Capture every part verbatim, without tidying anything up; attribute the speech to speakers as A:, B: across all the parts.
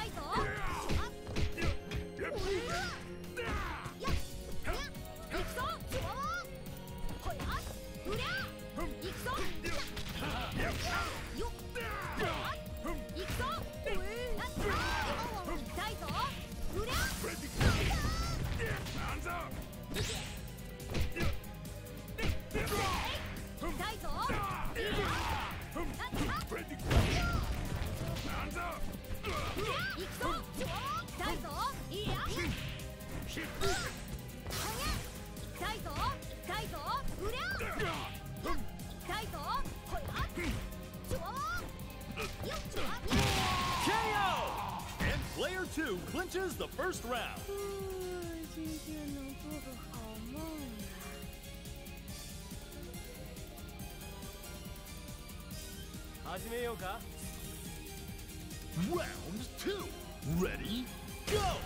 A: two clinches the first round.
B: 今天能做个好梦啊！始めようか。
A: Round two. Ready, go.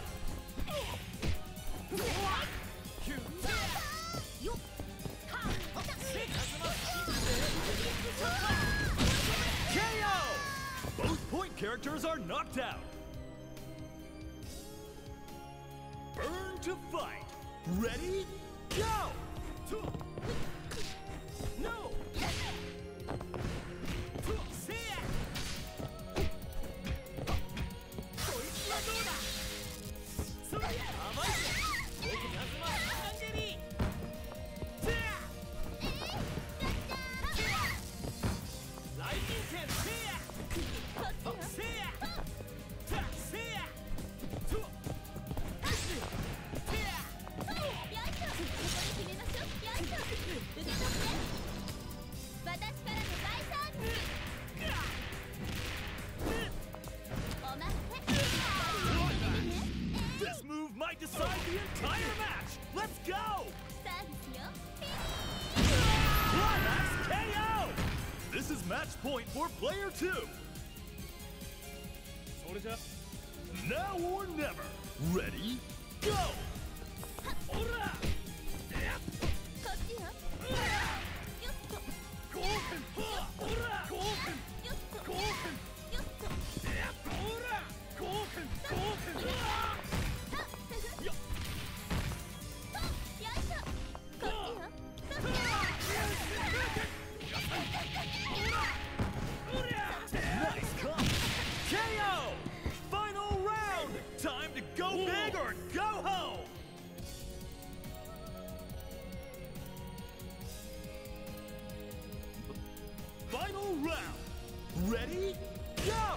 A: K O! Both point characters are knocked out. Burn to fight. Ready, go!
B: No!
A: This move might decide the entire match! Let's go! Climax K O! This is match point for player two. Now or never. Ready, go! Nice combo! K O! Final round! Time to go big or go home! Final round! Ready, go!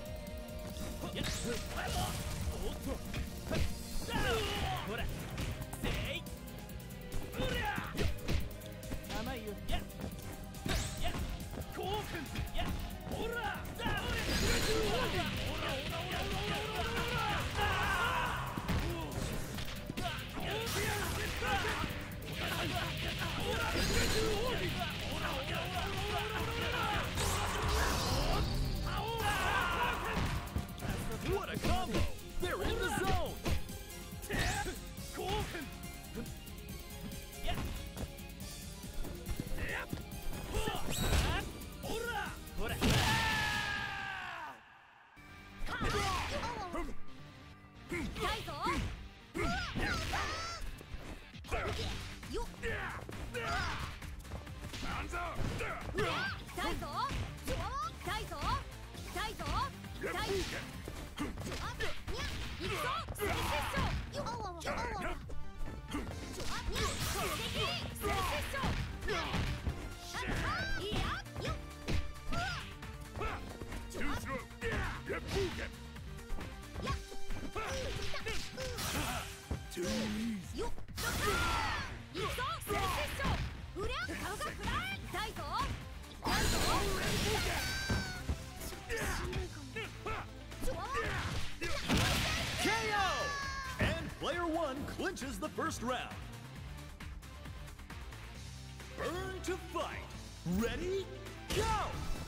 A: What a combo! They're in the zone! Too easy. K O! And player one clinches the first round. Burn to fight. Ready, go!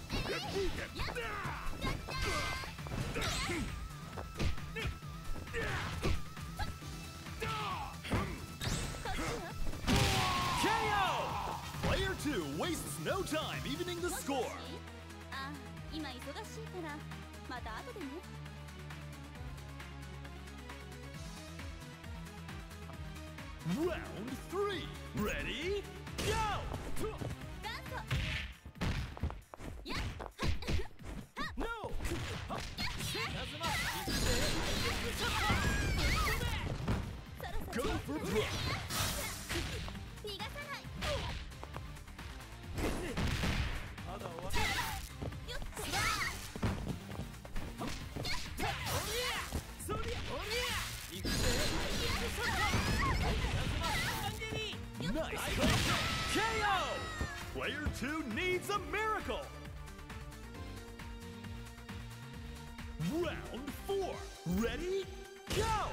A: K O! Player two wastes no time evening the score. Round three. Ready? Go! No! Go for broke. Nice! K O! Player two needs a miracle! Round four. Ready? Go!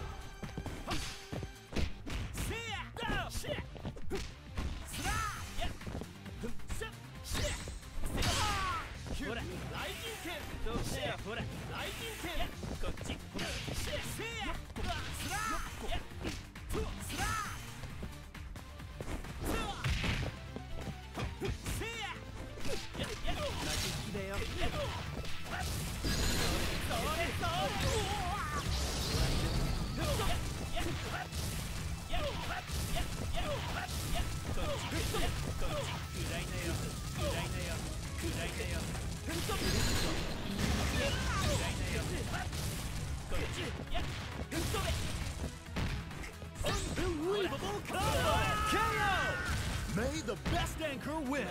A: Unbelievable combo! K O! May the best anchor win!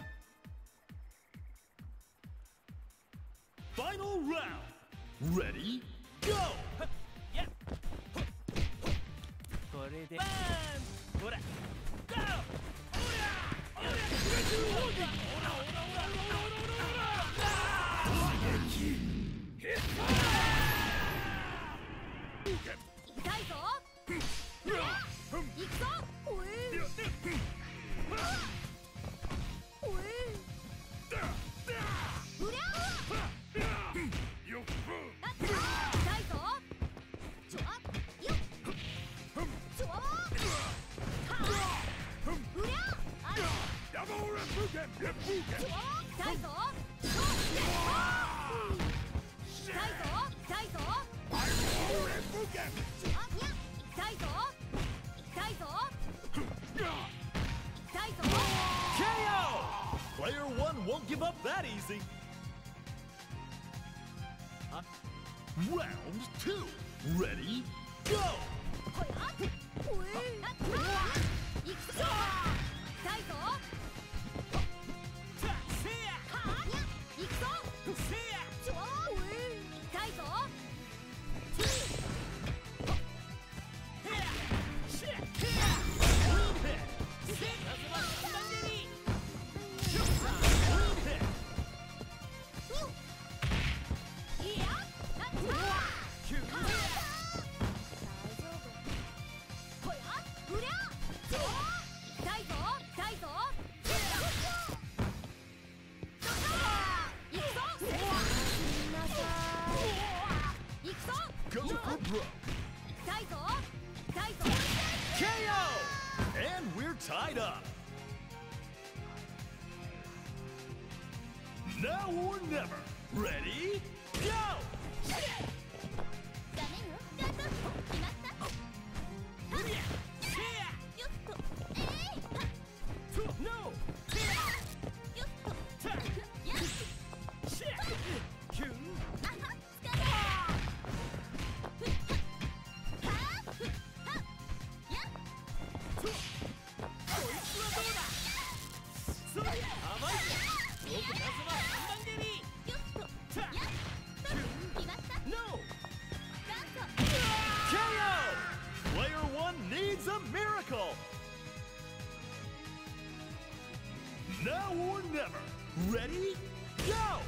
A: Final round! Ready? Go!
C: これでバーンほらゴー痛いぞ行くぞおえおえうりゃ痛いぞちょっよっちょっうりゃあれ痛いぞ痛いぞ痛いぞ痛いぞ痛いぞ痛いぞ
A: K O! Player one won't give up that easy. Round two. Ready? Go!
C: こやおえ行くぞ痛いぞ行くぞちょおえ痛いぞ
A: Go for broke. K O! And we're tied up. Now or never. Ready? Go! No! K O! Player one needs a miracle. Now or never. Ready? Go!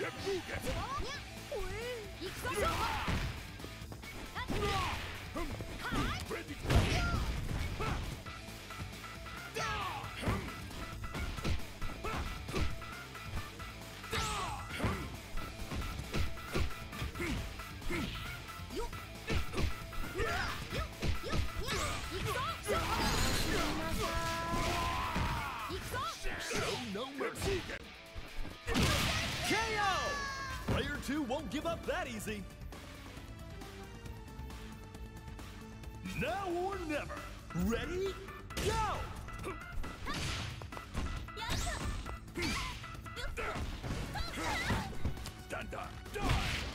A: K O! Player two won't give up that easy. Now or never. Ready? Go! Dun dun dun!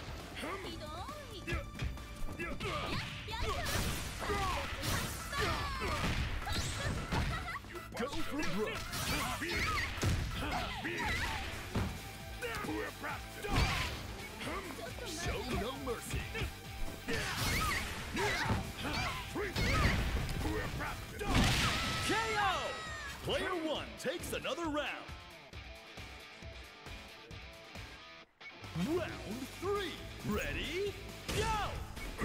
A: Go for broke. Show no mercy. K O! Player one takes another round. Round three. Ready? Go!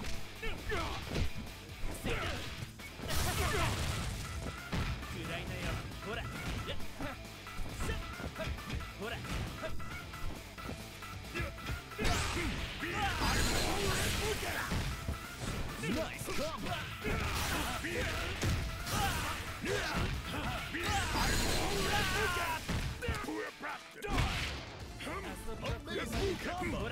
A: Nice combo. Amazing combo.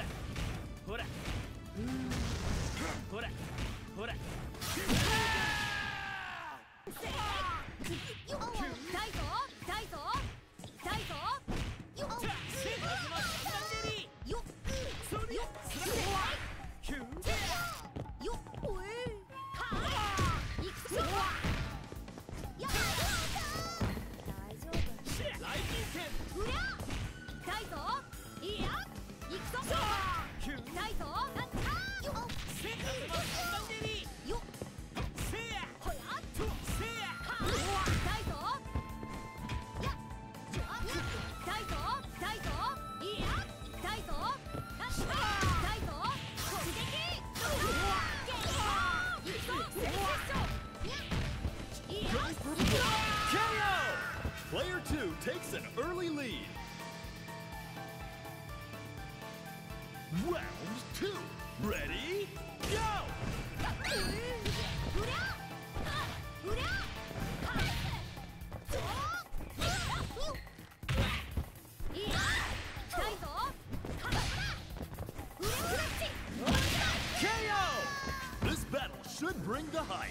A: K O! Player two takes an early lead. Round two. Ready? Go! K O! This battle should bring the hype.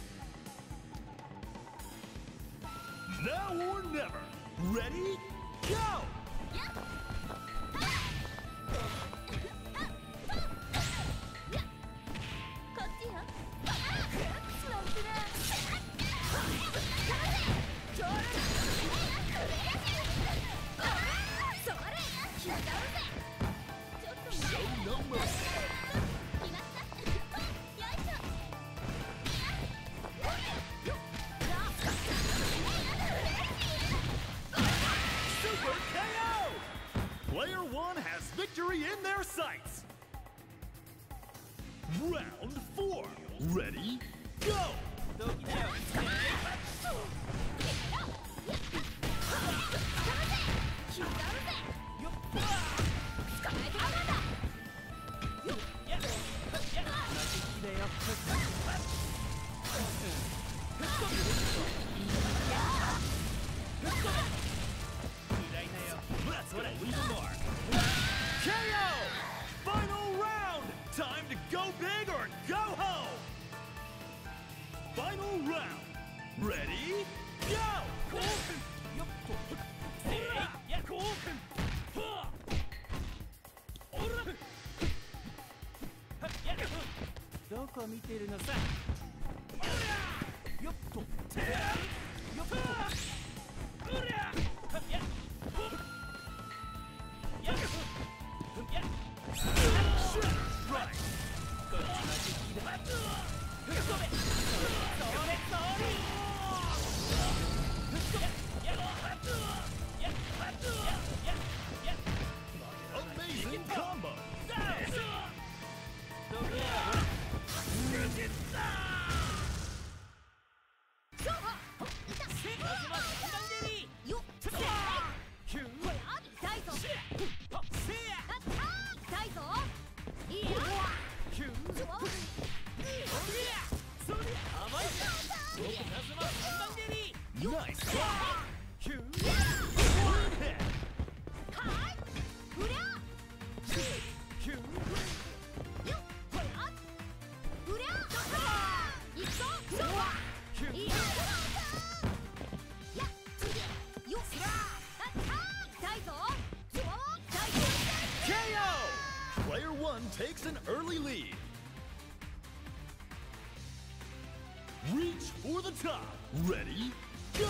A: Now or never. Ready? Go! Show no mercy. Super K O! Player one has victory in their sights. Round four. Ready? Go! Let's go leave a mark. K O! Final round! Time to go big or go home! Final round. Ready? Go!
D: どこ見てるのさ。よっと。よっと。うりゃ。や。や。や。Right. こっちが敵だ。ふっ飛べ。それそれ。ふっ飛べ。や。や。や。や。や。や。
A: Player one takes an early lead. Reach for the top. Ready, go!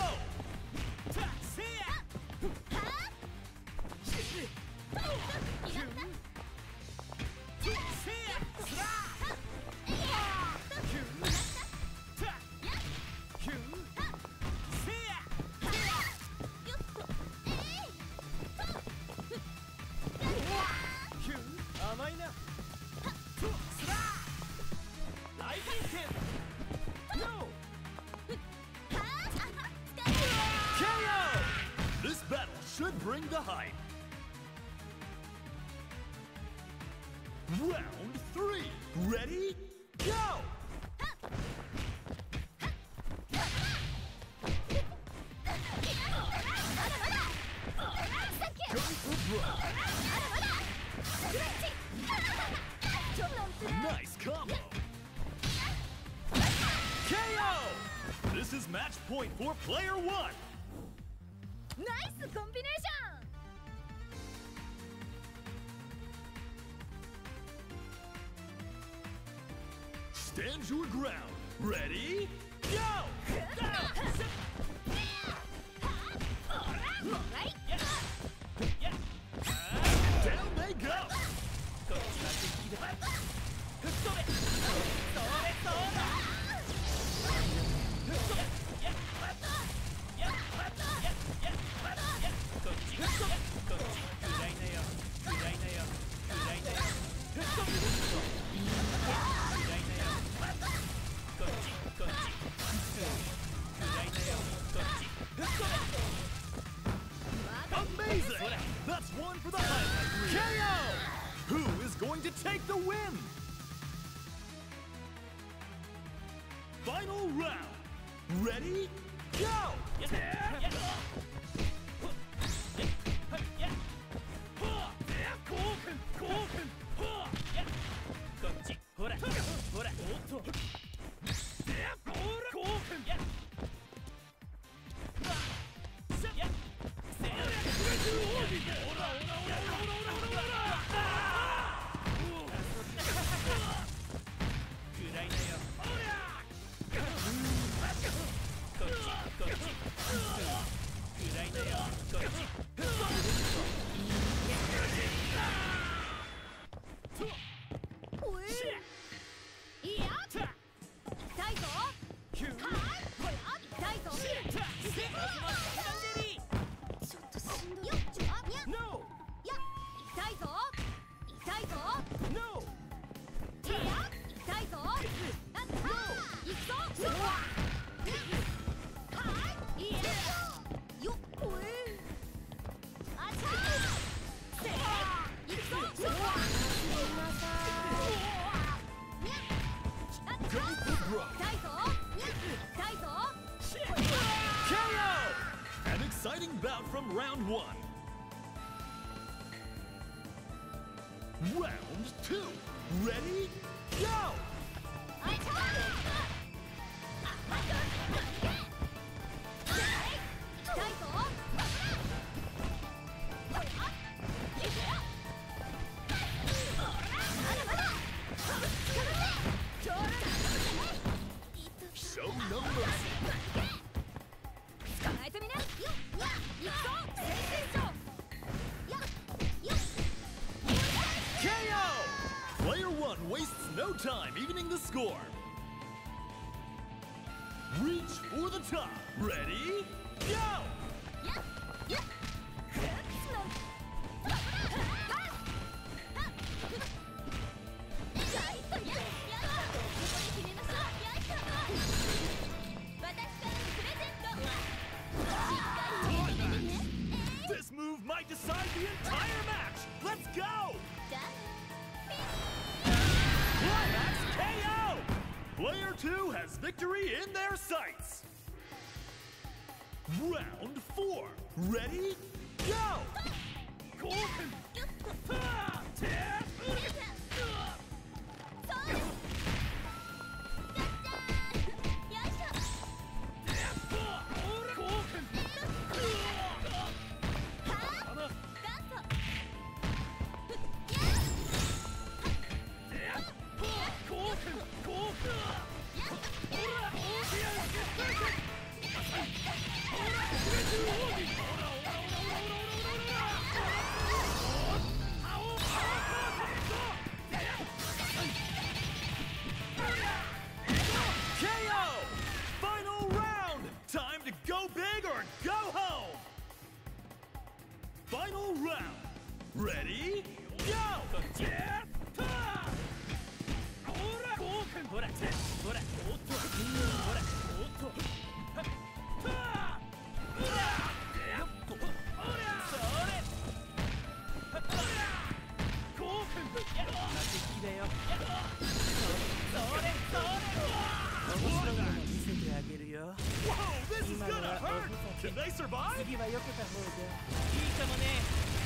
A: K O! This battle should bring the hype. Round three. Ready? Go! Go for broke. Nice combo. K O! This is match point for player one.
C: ナイスコンビネーション
A: Stand your ground. Ready? Go! Down they go! Amazing! That's one for the highlight reel. K O! Who is going to take the win? Final round. Ready? Go! K O! An exciting bout from round one. Round two. Ready? Go! Show no mercy. K O! Player one wastes no time evening the score. Reach for the top. Ready? Go! This move might decide the entire match. Let's go! Climax K O! Player two has victory in their sights. Round four. Ready? Go!
D: よ。
A: Whoa, this is gonna hurt! Can they survive?
D: 次は避けた方がいいかもね。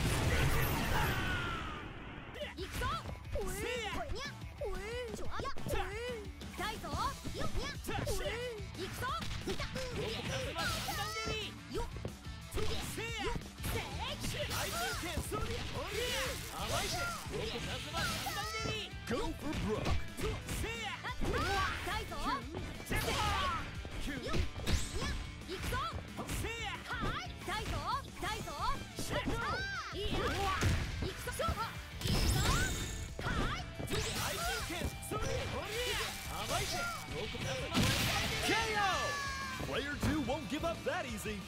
C: 行くぞ。おい。これにゃ。おい。ちょあや。おい。痛いぞ。よっにゃ。おい。行くぞ。いた。うりゃ。よっ。せい。よっ。せい。
A: I can't see it! I like it! Go for Brooke!
C: 痛いぞ。せい。よっ。にゃ。行くぞ。はい。痛いぞ。痛いぞ。いや。行くぞ。行くぞ。はい。
A: I can't see it! I like it! K O! Player two won't give up that easy.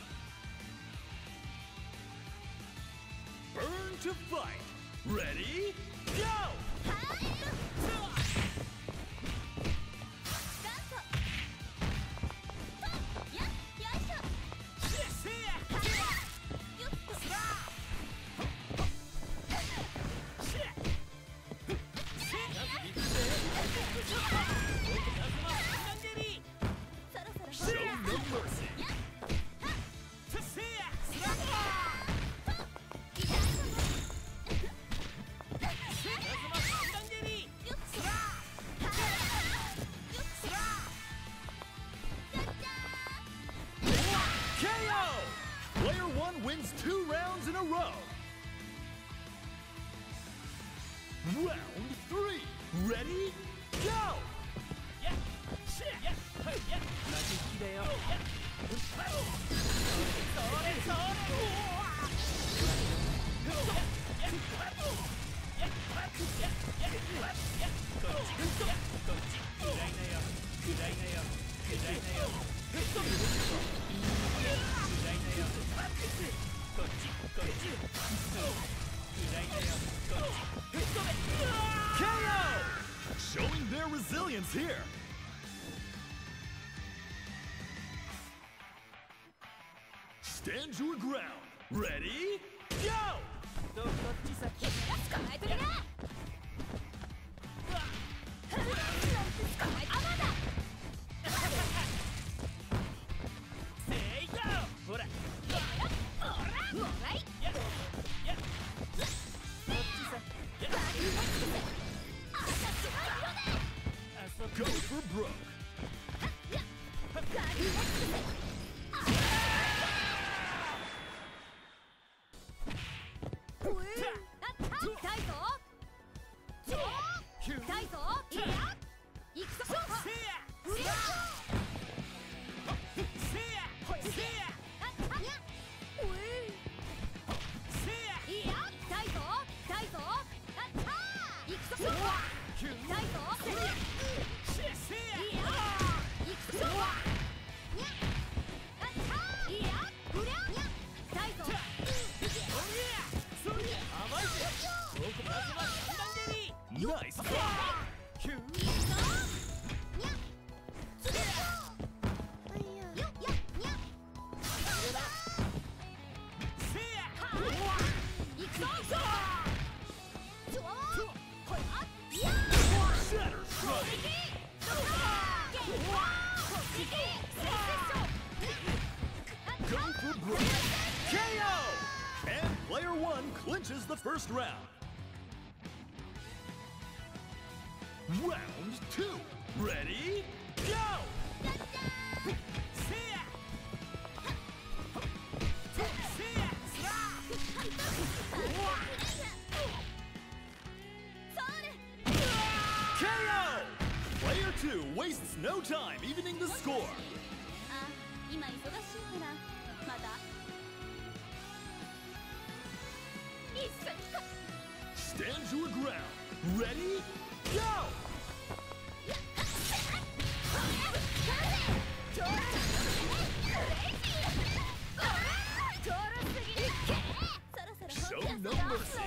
A: Burn to fight. Ready? Go!
C: はい。スタート。とや。よいしょ。よっと。そろそろ。
A: Show no mercy. ケーオー! Player one wins two rounds in a row. Round three. Ready? Go!
D: 負け気だよ。
A: K O! Showing their resilience here. Stand your ground. Ready? Go!
D: どどっち先？
C: 捕まえとりな。捕まえあまだ。
D: せいよ。ほら。
C: ほら。もらい。
D: どっち先？
C: バリューマックス。あたしの色で。
D: あそ
A: Go
D: こ。
A: for Brooke.
C: バリューマックス。
A: Nice block. ケーオー! And player one clinches the first round. Round two. Ready? Go! K O! Player two wastes no time evening the score.
C: あ、今忙しいからまだ一緒にか
A: Stand your ground. Ready? Go!
C: そろそろ
A: Show no mercy.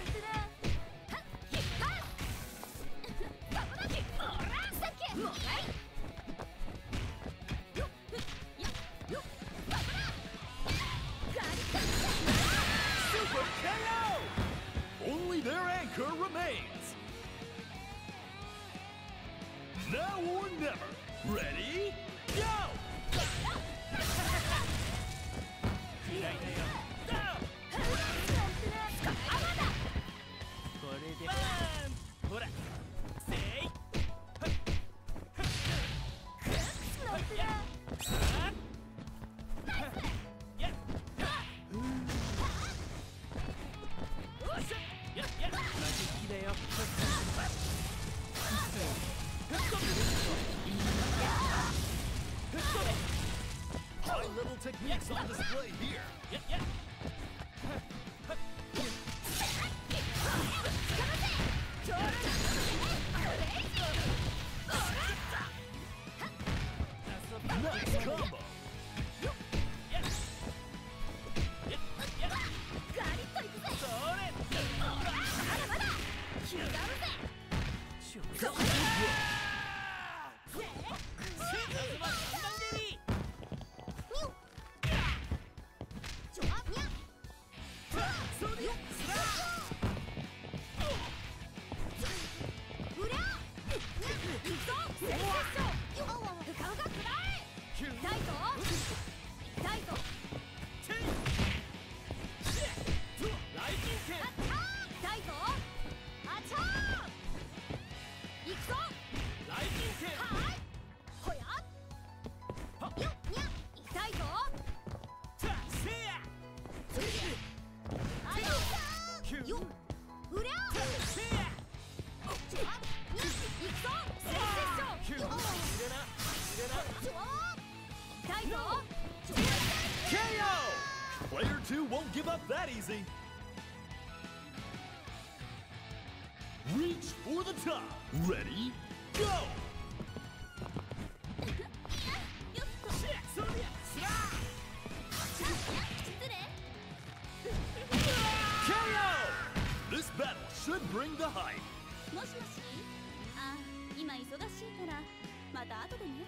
A: ケーオー! Only their anchor remains. Now or never. Ready? Go!
D: ないのよ。これでバーン。ほらせい
A: High level techniques on display here. Nice combo. K O! Player two won't give up that easy. Reach for the top. Ready? Go! K O! This battle should bring the hype.
C: もしもしあ、今忙しいからまた後でね。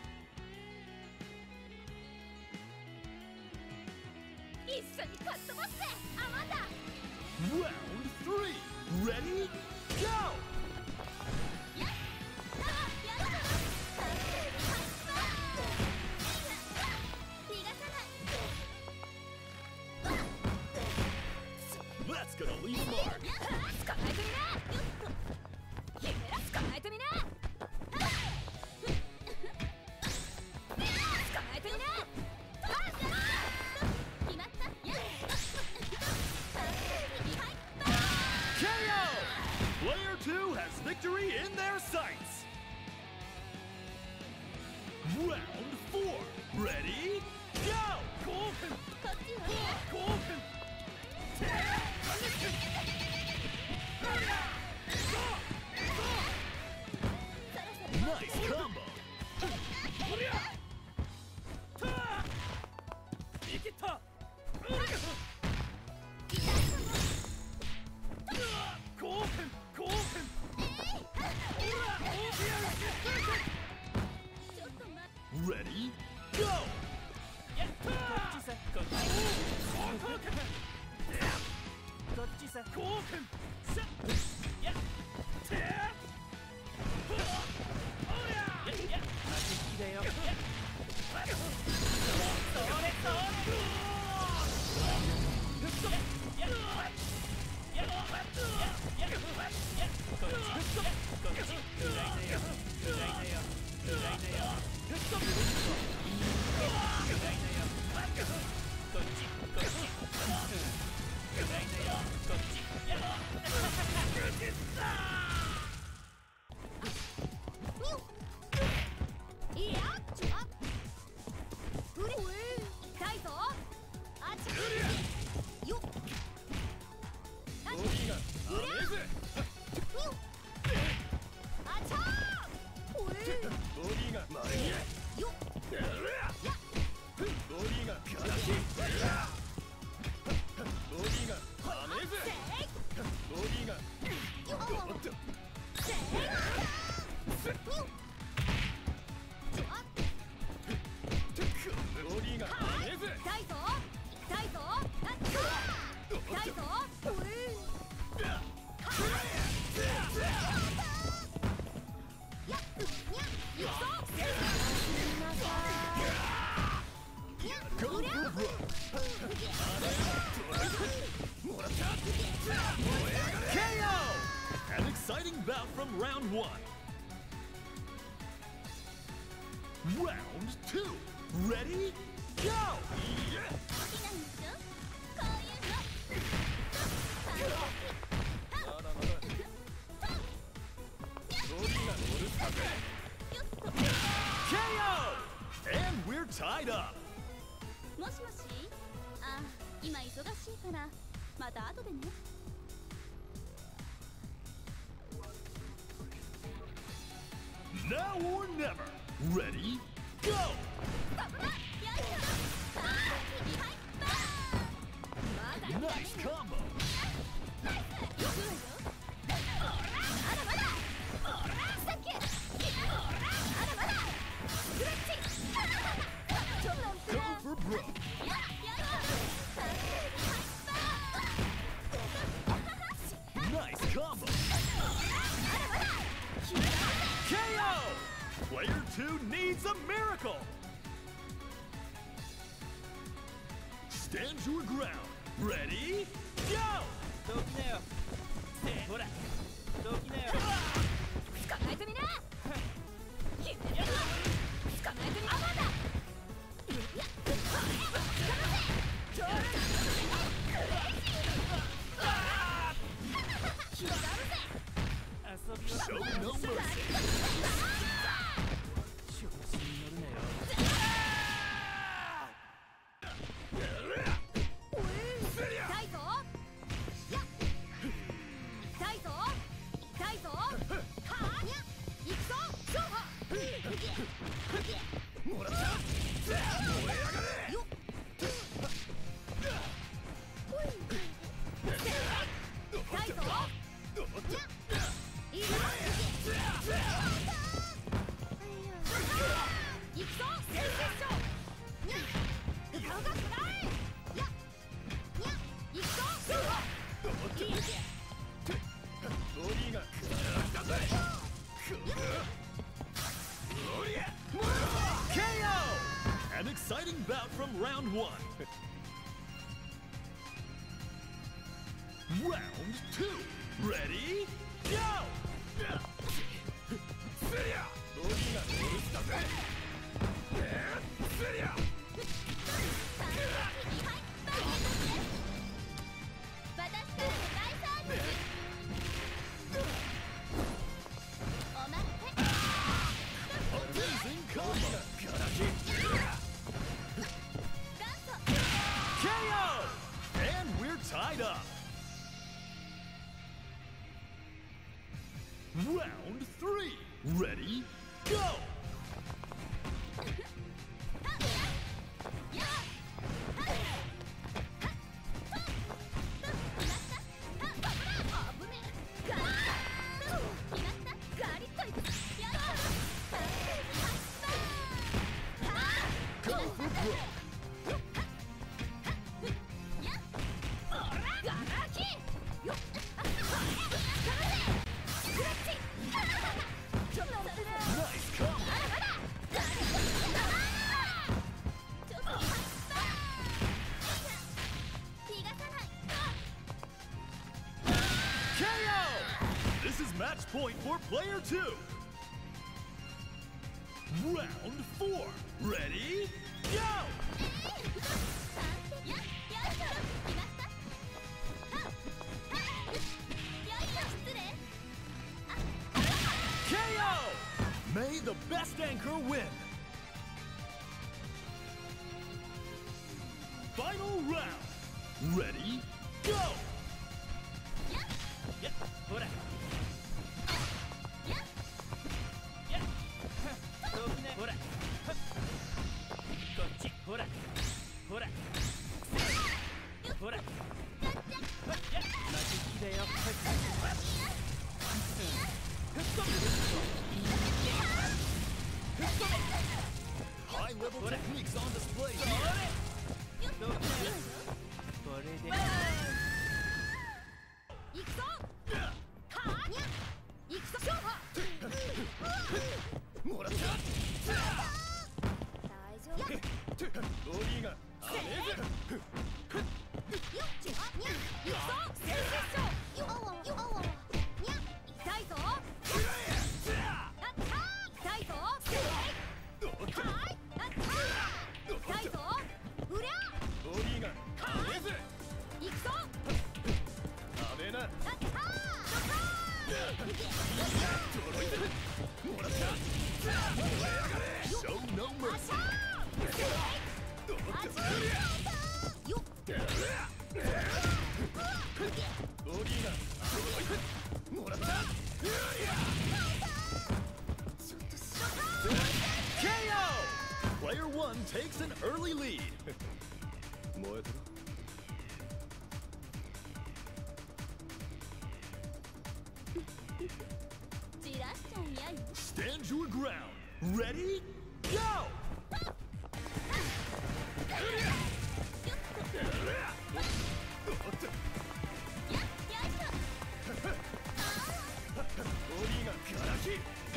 C: 一緒にかっ飛ばしてアマンダ。
A: Round three. Ready? Go!
C: やっあやった逃がさない。
A: That's gonna leave a mark.
C: 捕まえてみな。夢ら捕まえてみな。捕まえてみな。決まった。
A: K O! Player two has victory in their sights. Round four. Ready? Go!
C: こっちは
A: Nice combo.
D: いけた。興奮興奮。
C: ちょっと待って。
A: Ready? Go!
D: やったー。こっちさこっち。こっちさ興奮。しゃ。
A: exciting bout from round one. Round two. Ready? Go! Yeah. ケーオー! And we're tied up.
C: もしもし、あ、今忙しいからまた後でね。
A: Now or never. Ready? Go! Nice combo. Go for broke. Nice combo. K O! Player two needs a miracle. Stand your ground. Ready? Go!
D: どきなよ。ほら、どきなよ。
C: 捕まえてみな。決めるぞ。捕まえてみな。あ、まだ。いや、捕ませ。ちょうど。クレイジー。決まるぜ。
D: 遊びは
A: Show no mercy.
D: 調子に乗るなよ。
C: 痛いぞ。や。痛いぞ。痛いぞ。はあ。行くぞ。勝負。
A: もらった。燃え上がれ。
C: よっ。痛いぞ。いいぞ。行くぞ。先生賞。顔が暗い。や。行くぞ。いい。
A: ボディがだぜ。ケーオー! An exciting bout from round one. Round two. Ready? Go! スリア！ボディが乗るしたぜ。スリア！
C: 私からの大サービス。お待って。
A: Amazing combo! K O! And we're tied up. Round three. Ready? Go! Go for broke. Nice combo. K O! This is match point for player two. Round four. Ready? Go! K O! May the best anchor win. Final round. Ready? Go!
D: やっ、ほら。やっ、どきなよ。ほら。こっち、ほら。ほら。ほら。やっ、負け気だよ。
A: High level techniques on display.
D: どきなよ。これで。
C: 行くぞ。はあ。行くぞ。勝負。
A: もらった。
C: 大丈夫。
A: ボディがアメージ。
C: よっ。行くぞ。先生賞。よ。よ。痛いぞ。
A: Show no mercy.
C: よっ
A: K O! Player one takes an early lead. 燃えてる
C: じらしちゃうやん
A: Stand your ground. Ready? Go!
C: やっやっと
A: 檻がガラキ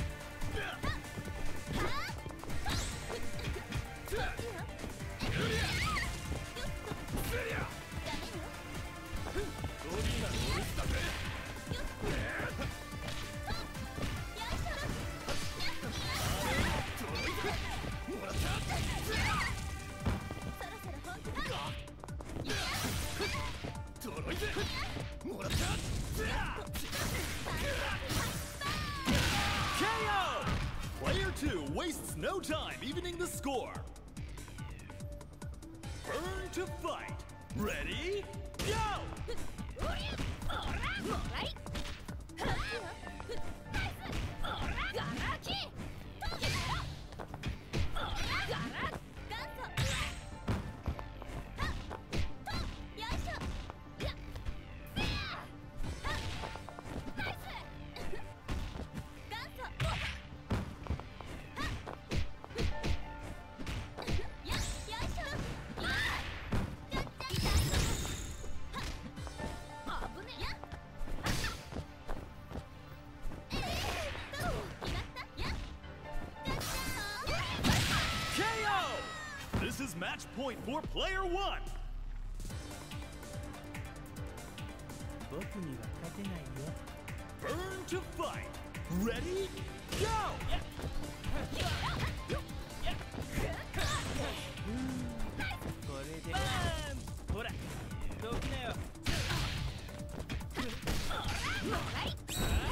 A: K O! Player two wastes no time evening the score. Burn to fight. Ready? Go! ケーオー! This is match point for player one.
D: 僕には勝てないよ
A: Burn to fight. Ready? Go!
D: これでバーンほらどきなよ